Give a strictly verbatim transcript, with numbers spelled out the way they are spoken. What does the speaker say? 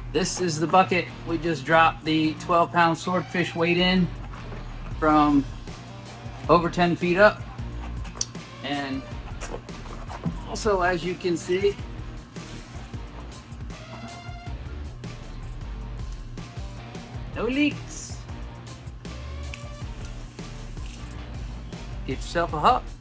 This is the bucket we just dropped the twelve pound swordfish weight in from over ten feet up. And also, as you can see, no leaks. Get yourself a huck.